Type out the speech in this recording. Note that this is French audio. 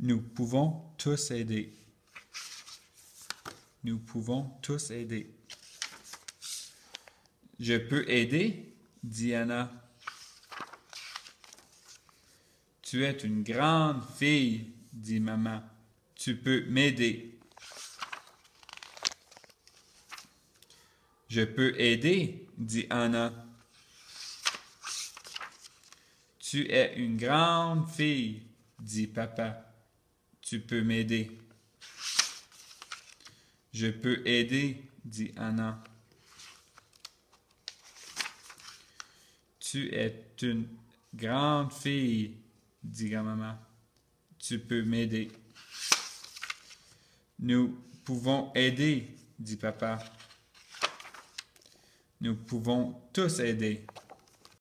Nous pouvons tous aider. Nous pouvons tous aider. Je peux aider, dit Anna. Tu es une grande fille, dit maman. Tu peux m'aider. Je peux aider, dit Anna. Tu es une grande fille, dit papa. Tu peux m'aider. Je peux aider, dit Anna. Tu es une grande fille, dit grand-maman. Tu peux m'aider. Nous pouvons aider, dit papa. Nous pouvons tous aider.